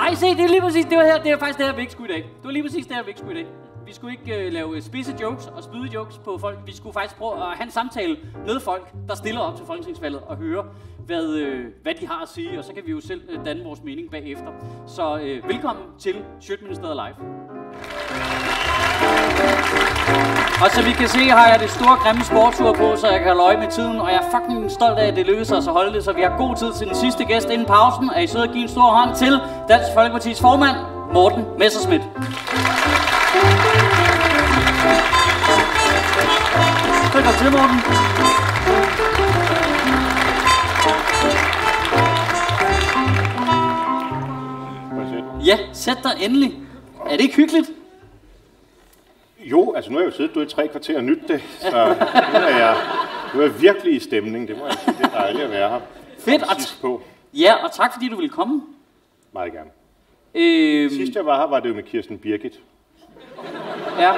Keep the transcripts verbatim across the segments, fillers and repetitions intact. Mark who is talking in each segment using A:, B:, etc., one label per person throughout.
A: Nej, se, det er lige præcis det var her. Det er faktisk det her, vi ikke skulle i dag. Det var lige præcis det her, vi ikke skulle i dag. Vi skulle ikke uh, lave spidse jokes og spyde jokes på folk. Vi skulle faktisk prøve at have en samtale med folk, der stiller op til folketingsvalget og høre, hvad, uh, hvad de har at sige. Og så kan vi jo selv uh, danne vores mening bagefter. Så uh, velkommen til Sjøtministeriet Live. Og så vi kan se, har jeg det store grimme sportsur på, så jeg kan holde øje med tiden. Og jeg er fucking stolt af, at det lykkedes os at holde det, så vi har god tid til den sidste gæst inden pausen. Er I søde at give en stor hånd til Dansk Folkepartis formand, Morten Messerschmidt. Velkommen til, Morten. Ja, sæt dig endelig. Er det ikke hyggeligt?
B: Jo, altså nu har jeg jo siddet du i tre kvarter og nydt det, så nu er jeg, nu er jeg virkelig i stemning. Det må jeg sige, det er dejligt at være her.
A: Fedt, og,
B: på.
A: Ja, og tak fordi du ville komme.
B: Meget gerne.
A: Øhm,
B: Sidst jeg var her, var det jo med Kirsten Birgit.
A: Ja.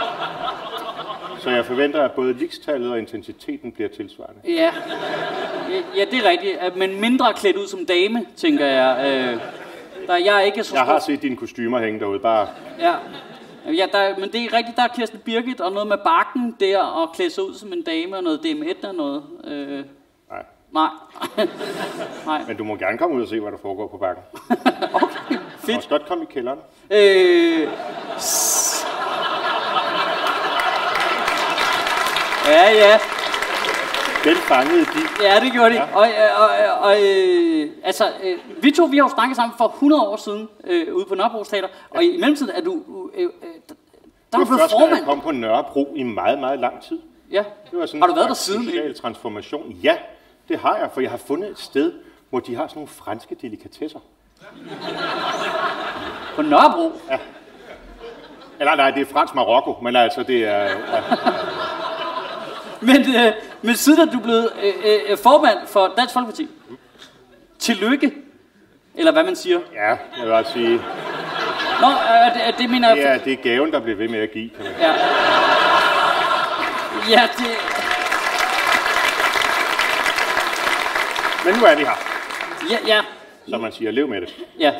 B: Så jeg forventer, at både ligestallet og intensiteten bliver tilsvarende.
A: Ja, ja, det er rigtigt. Men mindre klædt ud som dame, tænker jeg. Øh, der jeg er ikke så
B: Jeg har set dine kostymer hænge derude, bare...
A: Ja. Ja, der, men det er rigtigt, der er Kirsten Birgit og noget med bakken der, og klæde sig ud som en dame og noget D M et og noget. Øh,
B: Nej.
A: Nej. Nej.
B: Men du må gerne komme ud og se, hvad der foregår på bakken.
A: Okay, fedt.
B: Du må også godt komme i kælderen.
A: Øh... Ja, ja.
B: Den fangede de.
A: Ja, det gjorde de. Ja. Og, og, og, og øh, altså, øh, vi to, vi har jo snakket sammen for hundrede år siden øh, ude på Nørrebro Teater, og i mellemtiden er du, øh, øh, der er du blevet formand.
B: Jeg kom på Nørrebro i meget, meget lang tid.
A: Ja.
B: Det var sådan
A: har du været der siden?
B: En social transformation. Ja, det har jeg, for jeg har fundet et sted, hvor de har sådan nogle franske delikatesser.
A: På Nørrebro?
B: Ja. Eller nej, det er fransk Marokko, men altså det er... Ja.
A: Men, øh, men siden er du blevet øh, øh, formand for Dansk Folkeparti. Mm. Tillykke. Eller hvad man siger.
B: Ja, jeg vil også sige...
A: Nå, øh, det, det mener jeg...
B: Ja, det er gaven, der bliver ved med at give, kan man sige.
A: Ja. Ja, det...
B: Men nu er vi her.
A: Ja, ja.
B: Som man siger, lev med det.
A: Ja.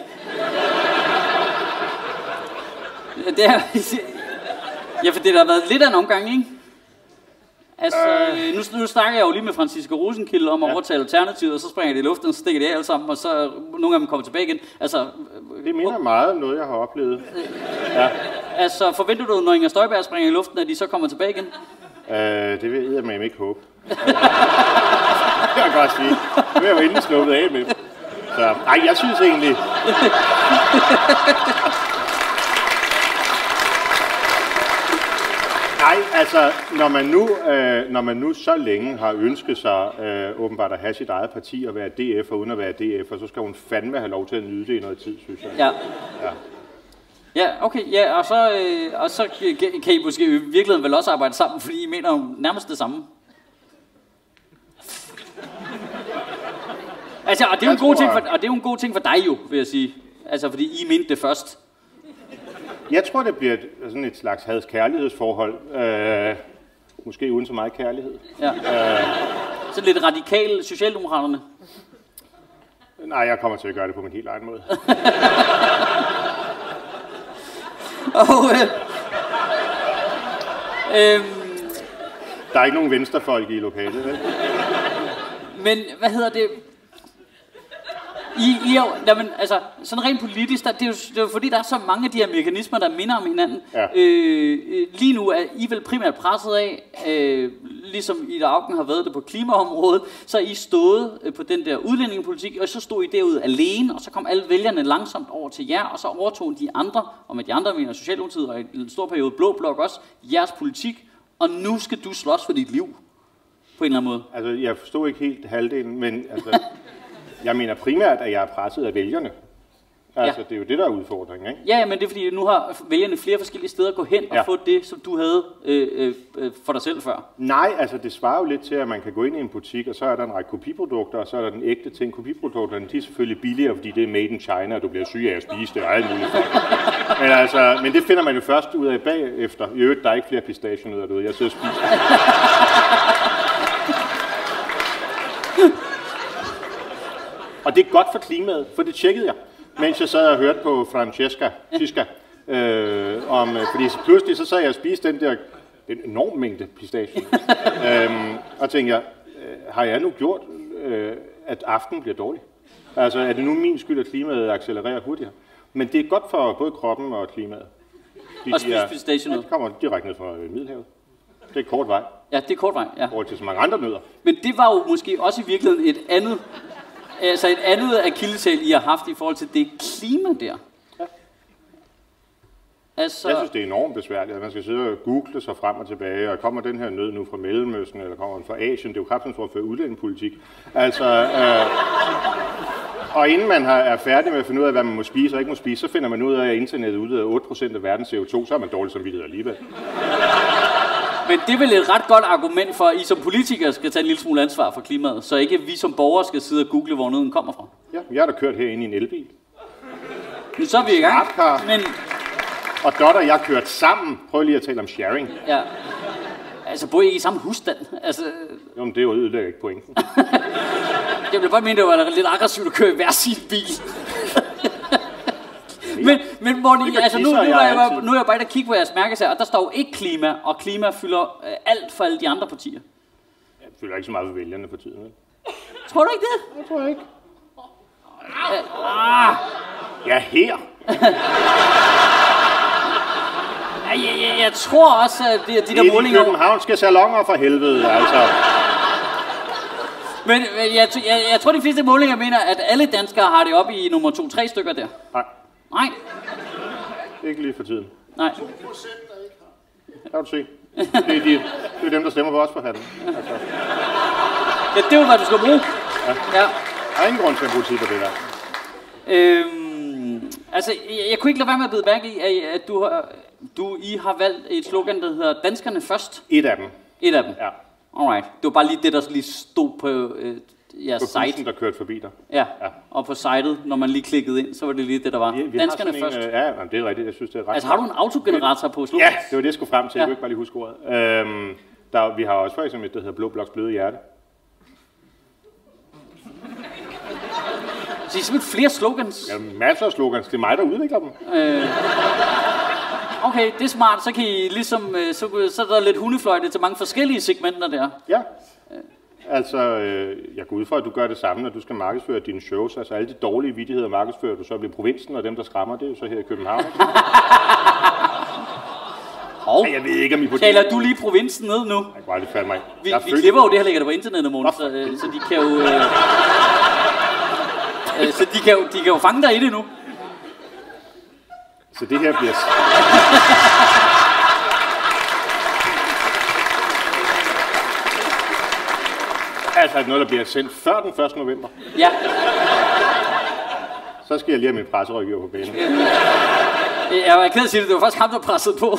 A: Det er... Ja, for det har været lidt af en omgang, ikke? Altså, øh. nu, nu snakker jeg jo lige med Franziska Rosenkilde om at ja. overtage Alternativet, og så springer det i luften, og så stikker det af alle sammen, og så nogle af dem kommer tilbage igen. Altså,
B: det minder øh, meget om noget, jeg har oplevet. Øh, ja.
A: Altså, forventer du, når Inger Støjberg springer i luften, at de så kommer tilbage igen?
B: Øh, det vil jeg med ikke håbe. Det kan jeg godt sige. Nu er jeg jo endelig sluppet af med dem. Så, ej, jeg synes egentlig... Nej, altså, når man, nu, øh, når man nu så længe har ønsket sig øh, åbenbart at have sit eget parti og være D F og uden at være D F, og så skal hun fandme have lov til at nyde det i noget tid, synes jeg.
A: Ja.
B: Ja,
A: ja okay, ja, og så, øh, og så kan I måske i virkeligheden vel også arbejde sammen, fordi I mener jo nærmest det samme. Altså, og det er jo en god ting for, og det er jo en god ting for dig jo, vil jeg sige. Altså, fordi I mente det først.
B: Jeg tror, det bliver et, sådan et slags hads-kærlighedsforhold. Øh, måske uden så meget kærlighed.
A: Ja. Øh, så lidt radikal Socialdemokraterne?
B: Nej, jeg kommer til at gøre det på min helt egen måde.
A: Og, øh, øh,
B: Der er ikke nogen venstrefolk i lokalet, vel?
A: Men, hvad hedder det? I, I er jo, jamen, altså, sådan rent politisk, der, det, er jo, det er jo fordi, der er så mange af de her mekanismer, der minder om hinanden. Ja. Øh, lige nu er I vel primært presset af, øh, ligesom Ida Auken har været det på klimaområdet, så er I stået øh, på den der udlændingepolitik, og så stod I derude alene, og så kom alle vælgerne langsomt over til jer, og så overtog de andre, og med de andre mener Socialdemokratiet, og i en stor periode Blå Blok også, jeres politik, og nu skal du slås for dit liv, på en eller anden måde.
B: Altså, jeg forstod ikke helt halvdelen, men altså... Jeg mener primært, at jeg er presset af vælgerne. Altså, ja. Det er jo det, der er udfordringen, ikke?
A: Ja, men det er fordi, nu har vælgerne flere forskellige steder at gå hen og ja. få det, som du havde øh, øh, for dig selv før.
B: Nej, altså det svarer jo lidt til, at man kan gå ind i en butik, og så er der en række kopiprodukter, og så er der den ægte ting. Kopiprodukterne, de er selvfølgelig billigere, fordi det er made in China, og du bliver syg af at spise det og alt muligt. Men, altså, men det finder man jo først ud af bagefter. I øvrigt, der er ikke flere pistachionødder derude. Jeg sidder og spiser. Og det er godt for klimaet, for det tjekkede jeg. mens jeg sad og hørte på Francesca, Siska, øh, om, fordi pludselig så sad jeg og spiste den der en enorm mængde pistachio. øhm, og tænkte jeg, øh, har jeg nu gjort, øh, at aftenen bliver dårlig? Altså, er det nu min skyld, at klimaet accelererer hurtigere? Men det er godt for både kroppen og klimaet. De,
A: og spise pistachio
B: ja, de kommer direkte ned fra Middelhavet. Det er kort vej.
A: Ja, det er kort vej, ja.
B: Over til så mange andre nødder.
A: Men det var jo måske også i virkeligheden et andet, altså et andet akilleshæl, I har haft i forhold til det klima der.
B: Ja.
A: Altså...
B: Jeg synes, det er enormt besværligt, at man skal sidde og google sig frem og tilbage, og kommer den her nød nu fra Mellemøsten, eller kommer den fra Asien? Det er jo kraftigt for at føre udlændingepolitik. Altså, øh, og inden man har, er færdig med at finde ud af, hvad man må spise og ikke må spise, så finder man ud af, at internettet udleder otte procent af verdens C O to, så er man dårlig samvittighed alligevel.
A: Men det er vel et ret godt argument for, at I som politikere skal tage en lille smule ansvar for klimaet, så ikke vi som borgere skal sidde og google, hvor nøden kommer fra.
B: Ja, jeg har da kørt herinde i en elbil.
A: Nu så er vi i gang. Men...
B: Og Dot og jeg kørt sammen. Prøv lige at tale om sharing.
A: Ja. Altså, bor I ikke i samme husstand? Altså...
B: Jo, men det er jo ødelægger ikke pointen.
A: Jeg ville bare mene, det var lidt aggressivt at køre i hver sin bil. men, men Morten, altså nu, nu, er jeg, nu er jeg bare inde og kigge på jeres mærkesager, og der står jo ikke klima, og klima fylder øh, alt for alle de andre partier.
B: Jeg fylder ikke så meget for vælgerne for tiden. Vel?
A: Tror du ikke det?
B: Jeg tror ikke.
A: Øh, ah.
B: Ja, her.
A: Jeg, jeg, jeg tror også, at de, de der
B: det
A: målinger...
B: Det er de københavnske salonger for helvede, altså.
A: Men jeg, jeg, jeg tror, de fleste målinger mener, at alle danskere har det op i nummer to-tre stykker der.
B: Nej.
A: Nej.
B: Ikke lige for tiden.
A: Nej.
B: to procent der ikke har. Kan du se. Det er, de, det er dem, der stemmer på os for hatten. Altså.
A: Ja, det er jo, hvad du skal bruge.
B: Ja.
A: Ja.
B: Der er ingen grund til at bruge tid på det der.
A: Øhm, altså, jeg, jeg kunne ikke lade være med at bide mærke i, at, at du, har, du I har valgt et slogan, der hedder Danskerne først.
B: Et af dem.
A: Et af dem?
B: Ja.
A: Alright. Det var bare lige det, der lige stod på øh, jeres site.
B: På bussen, der kørte forbi dig.
A: Ja. ja, og på sitet, når man lige klikkede ind, så var det lige det, der var. Vi, vi Danskerne først. En,
B: ja, jamen, det er rigtigt. Jeg synes, det er ret.
A: Altså, har du en autogenerator på slogan?
B: Ja, det var det, jeg skulle frem til. Ja. Jeg kunne ikke bare lige huske ordet. Øhm, der, vi har også for eksempel et, der hedder Blå Bloks Bløde Hjerte.
A: Så I simpelthen flere slogans?
B: Ja, masser af slogans. Det er mig, der udvikler dem. Øh,
A: okay, det er smart. Så kan I ligesom, så, så er der lidt hundefløjte til mange forskellige segmenter der.
B: Ja. Altså, øh, jeg går ud fra, at du gør det samme, når du skal markedsføre dine shows. Altså, alle de dårlige vittigheder markedsfører du så bliver provinsen, og dem, der skræmmer, det er jo så her i København.
A: Hov,
B: jeg ved ikke, om I på
A: taler det. Du lige provinsen ned nu?
B: Jeg kan aldrig falde mig.
A: Vi, vi klipper jo det her, lægger det på internettet, Måne, så, øh, så de kan jo... Øh, øh, så de kan, jo, de kan jo fange dig i det nu.
B: Så det her bliver... Altså, er det noget, der bliver sendt før den første november?
A: Ja.
B: Så skal jeg lige have min presserådgiver på banen.
A: Jeg var ked af at sige det, det var faktisk ham, der pressede på.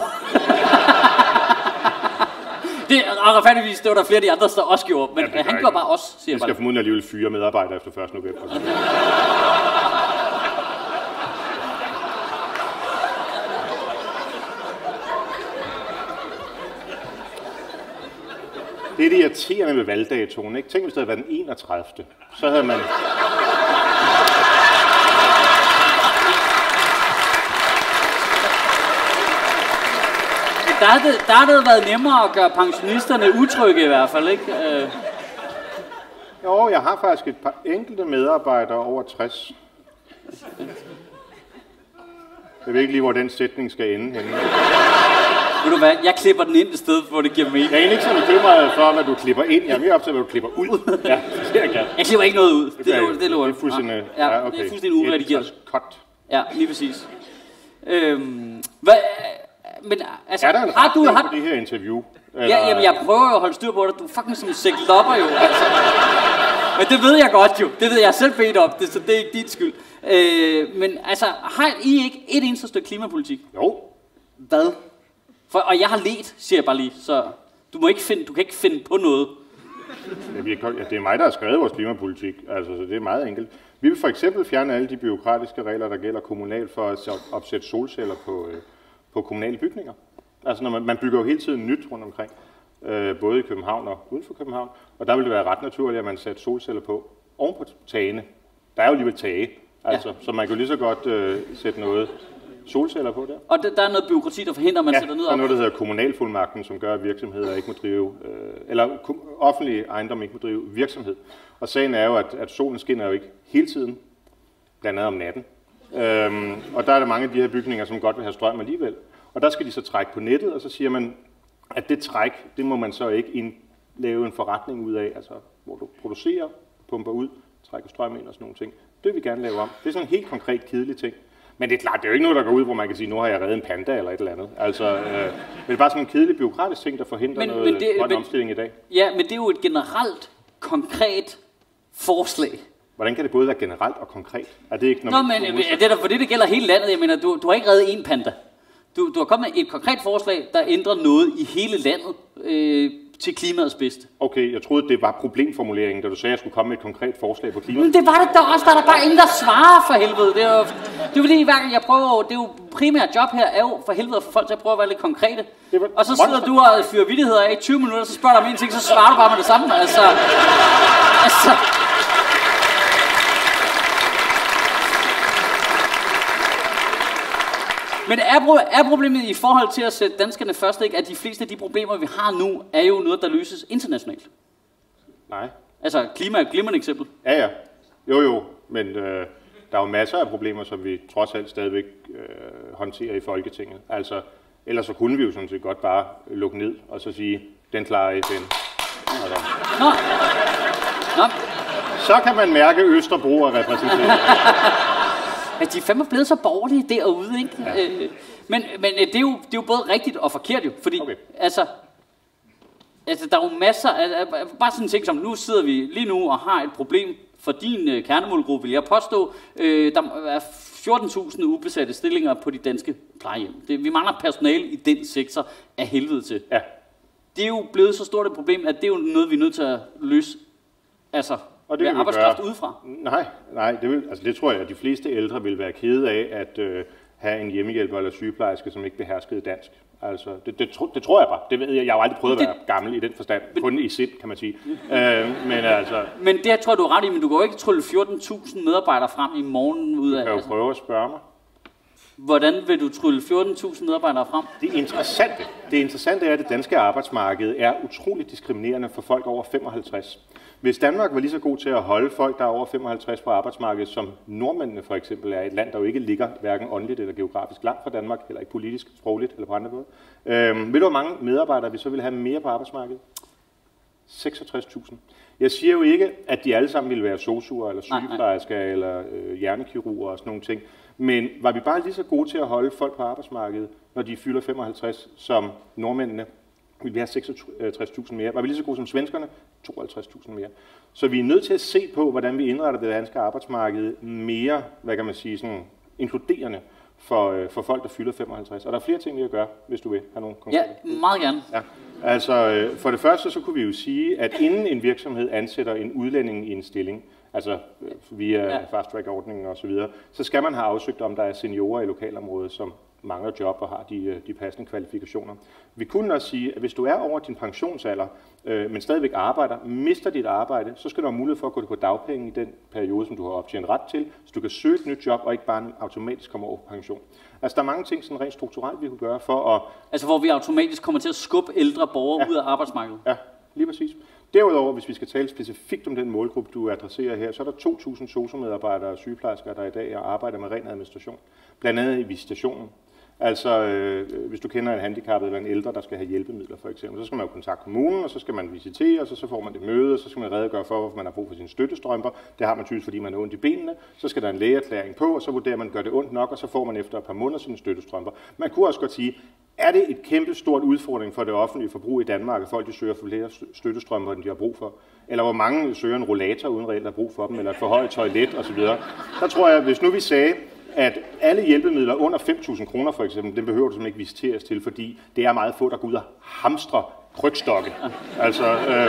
A: Det er retfærdigvis, det var der flere af de andre, der også gjorde, men ja, han gjorde bare os, siger jeg bare.
B: Vi skal formodentlig alligevel fyre medarbejdere efter første november. Det er det irriterende med valgdatoen, ikke? Tænk, hvis det havde været den enogtredivte Så havde man...
A: Der havde, der havde det været nemmere at gøre pensionisterne utrygge i hvert fald, ikke? Øh.
B: Jo, jeg har faktisk et par enkelte medarbejdere over tres. Jeg ved ikke lige, hvor den sætning skal ende henne.
A: Ved du hvad, jeg klipper den ind et sted, hvor det giver mening.
B: Jeg er ikke så bekymret for, hvad du klipper ind. Jeg er mere optaget, hvad du klipper ud. Ja, det jeg kan.
A: Jeg klipper ikke noget ud.
B: Det,
A: det, er, det,
B: det, det er fuldstændig...
A: Ja, ja, okay. Det er fuldstændig uredigeret.
B: Cut.
A: Ja, lige præcis. Øhm, hvad, men altså...
B: Er der en
A: har du
B: har...
A: på
B: det her interview?
A: Eller... Ja, jamen, jeg prøver jo at holde styr på dig. Du er fucking som en sæk lopper jo, altså. Men det ved jeg godt jo. Det ved jeg selv bedt om, det, så det er ikke din skyld. Øh, men altså, har I ikke et eneste stykke klimapolitik?
B: Jo.
A: Hvad? For, og jeg har let, siger jeg bare lige, så du, må ikke finde, du kan ikke finde på noget.
B: Ja, det er mig, der har skrevet vores klimapolitik, altså, så det er meget enkelt. Vi vil for eksempel fjerne alle de byråkratiske regler, der gælder kommunalt for at opsætte solceller på, øh, på kommunale bygninger. Altså, når man, man bygger jo hele tiden nyt rundt omkring, øh, både i København og uden for København, og der vil det være ret naturligt, at man sætter solceller på oven på tagene. Der er jo alligevel tage. Altså, ja. Så man kan jo lige så godt øh, sætte noget solceller på der.
A: Og der, der er noget byråkrati, der forhindrer, at man
B: ja,
A: sætter ned op.
B: Ja, og noget, der hedder kommunalfuldmagten, som gør, at virksomheder ikke må drive, øh, eller offentlige ejendom ikke må drive virksomhed. Og sagen er jo, at, at solen skinner jo ikke hele tiden, blandt andet om natten. Øhm, og der er der mange af de her bygninger, som godt vil have strøm alligevel. Og der skal de så trække på nettet, og så siger man, at det træk, det må man så ikke ind, lave en forretning ud af, altså hvor du producerer, pumper ud, trækker strøm ind og sådan nogle ting. Det vil vi gerne lave om. Det er sådan en helt konkret kedelig ting. Men det er klart, det er jo ikke noget, der går ud, hvor man kan sige, nu har jeg reddet en panda eller et eller andet. Altså, øh, men det er bare sådan en kedelig bureaukratisk ting, der forhindrer men, noget men det, grøn men, omstilling i dag.
A: Ja, men det er jo et generelt, konkret forslag.
B: Hvordan kan det både være generelt og konkret? Er det ikke
A: Nå, men det er da fordi, det gælder hele landet. Jeg mener, du, du har ikke reddet en panda. Du, du har kommet med et konkret forslag, der ændrer noget i hele landet øh, til klimaets bedste.
B: Okay, jeg troede, det var problemformuleringen, da du sagde, at jeg skulle komme med et konkret forslag på klimaet.
A: Men det var det da også, der er der bare ingen, der svarer for helvede. Det er jo, det er fordi, hver gang jeg prøver, det er jo primært job her, er jo for helvede at få folk til at prøve at være lidt konkrete. Og så sidder du og fyrer vittigheder af i tyve minutter, så spørger du om en ting, så svarer du bare med det samme. Altså, altså. Men er, er problemet i forhold til at sætte danskerne først, ikke, at de fleste af de problemer, vi har nu, er jo noget, der løses internationalt?
B: Nej.
A: Altså, klima er et glimrende eksempel.
B: Ja, ja. Jo, jo. Men øh, der er jo masser af problemer, som vi trods alt stadigvæk øh, håndterer i Folketinget. Altså, ellers så kunne vi jo sådan set godt bare lukke ned og så sige, den klarer F N.
A: Nå. Nå.
B: Så kan man mærke, at Østerbro er repræsenteret.
A: Altså, de er fandme blevet så borgerlige derude, ikke? Ja. Øh, men men det, er jo, det er jo både rigtigt og forkert jo, fordi okay. altså, altså, der er jo masser af, bare sådan en ting som, nu sidder vi lige nu og har et problem for din øh, kernemålgruppe, vil jeg påstå. Øh, der er fjorten tusind ubesatte stillinger på de danske plejehjem. Det, vi mangler personale i den sektor af helvede til.
B: Ja.
A: Det er jo blevet så stort et problem, at det er jo noget, vi er nødt til at løse. Altså, og det med arbejdskraft gøre. Udefra?
B: Nej, nej det, vil, altså det tror jeg, at de fleste ældre vil være kede af, at øh, have en hjemmehjælper eller sygeplejerske, som ikke beherskede dansk. Altså, det, det, tro, det tror jeg bare. Det ved jeg. Jeg har jo aldrig prøvet det, at være gammel i den forstand. Men, kun i sind, kan man sige. øh, men, altså,
A: men det tror jeg, du er ret i, men du går ikke trylle fjorten tusind medarbejdere frem i morgen ud af.
B: Du kan jo
A: altså.
B: prøve at spørge mig.
A: Hvordan vil du trylle fjorten tusind medarbejdere frem?
B: Det interessante, det interessante er, at det danske arbejdsmarked er utroligt diskriminerende for folk over femoghalvtreds. Hvis Danmark var lige så god til at holde folk, der er over femoghalvtreds på arbejdsmarkedet, som nordmændene for eksempel er, et land, der jo ikke ligger hverken åndeligt eller geografisk langt fra Danmark, eller ikke politisk, sprogligt eller på andre måder. Øhm, ved du, hvor mange medarbejdere vi så ville have mere på arbejdsmarkedet? seksogtres tusind. Jeg siger jo ikke, at de alle sammen ville være sosuer eller sygeplejersker eller øh, hjernekirurger og sådan nogle ting. Men var vi bare lige så gode til at holde folk på arbejdsmarkedet, når de fylder femoghalvtreds, som nordmændene, ville vi have seksogtres tusind mere. Var vi lige så gode som svenskerne? tooghalvtreds tusind mere. Så vi er nødt til at se på, hvordan vi indretter det danske arbejdsmarked mere, hvad kan man sige, sådan inkluderende for, for folk, der fylder femoghalvtreds. Og der er flere ting, vi kan gøre, hvis du vil have nogle konkrete.
A: Ja, meget gerne.
B: Ja. Altså, for det første, så kunne vi jo sige, at inden en virksomhed ansætter en udlænding i en stilling, altså via ja. fast-track-ordningen og så videre, så skal man have afsøgt, om der er seniorer i lokalområdet, som mangler job og har de, de passende kvalifikationer. Vi kunne også sige, at hvis du er over din pensionsalder, øh, men stadigvæk arbejder, mister dit arbejde, så skal du have mulighed for at gå på dagpenge i den periode, som du har optjent ret til, så du kan søge et nyt job og ikke bare automatisk komme over på pension. Altså der er mange ting, sådan rent strukturelt, vi kunne gøre for at...
A: Altså hvor vi automatisk kommer til at skubbe ældre borgere ja. ud af arbejdsmarkedet?
B: Ja, lige præcis. Derudover, hvis vi skal tale specifikt om den målgruppe, du adresserer her, så er der to tusind sosu-medarbejdere og sygeplejersker, der i dag arbejder med ren administration. Blandt andet i visitationen. Altså, øh, hvis du kender en handicappet eller en ældre, der skal have hjælpemidler for eksempel, så skal man jo kontakte kommunen, og så skal man visitere, og så, så får man det møde, og så skal man redegøre for, hvorfor man har brug for sine støttestrømper. Det har man typisk, fordi man har ondt i benene. Så skal der en lægeerklæring på, og så vurderer man, gør det ondt nok, og så får man efter et par måneder sine støttestrømper. Man kunne også godt sige, er det et kæmpe stort udfordring for det offentlige forbrug i Danmark, at folk de søger for flere støttestrømper, end de har brug for? Eller hvor mange søger en rollator uden reelt at have brug for dem, eller et forhøjet toilet osv.? Der tror jeg, hvis nu vi sagde, at alle hjælpemidler under fem tusind kroner for eksempel, det behøver du simpelthen ikke visiteres til, fordi det er meget få, der går ud og hamstrer krykstokke. Altså, øhm,
A: det,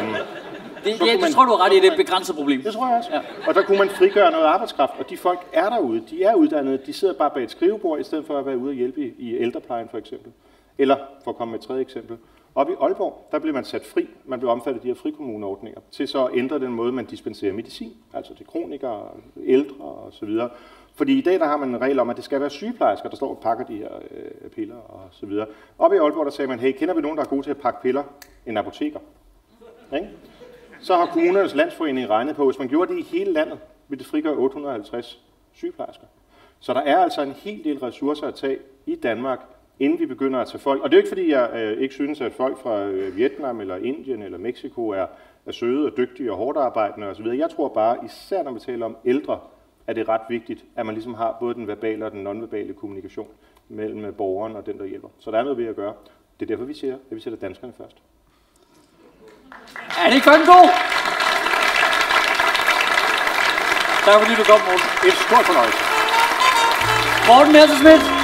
A: ja, man, det tror du er ret i, det er et begrænset problem.
B: Det tror jeg også. Ja. Og der kunne man frigøre noget arbejdskraft, og de folk er derude, de er uddannede, de sidder bare bag et skrivebord, i stedet for at være ude og hjælpe i, i ældreplejen for eksempel. Eller, for at komme med et tredje eksempel, op i Aalborg, der blev man sat fri, man blev omfattet af de her frikommuneordninger, til så at ændre den måde, man dispenserer medicin, altså til kronikere, ældre og så videre. Fordi i dag der har man en regel om, at det skal være sygeplejersker, der står og pakker de her øh, piller og så videre. Oppe i Aalborg der sagde man, hey, kender vi nogen, der er gode til at pakke piller? En apoteker. Okay? Så har kommunernes landsforening regnet på, hvis man gjorde det i hele landet, ville det frigøre otte hundrede og halvtreds sygeplejersker. Så der er altså en hel del ressourcer at tage i Danmark, inden vi begynder at tage folk. Og det er jo ikke fordi, jeg øh, ikke synes, at folk fra øh, Vietnam eller Indien eller Mexico er, er søde og dygtige og hårdt arbejdende osv. Jeg tror bare, især når vi taler om ældre, er det ret vigtigt, at man ligesom har både den verbale og den nonverbale kommunikation mellem borgeren og den, der hjælper. Så der er noget ved at gøre. Det er derfor, vi siger, at vi sætter danskerne først.
A: Er det ikke godt god? Tak fordi du kom, Morten.
B: Et stort fornøjelse.
A: Morten Messerschmidt.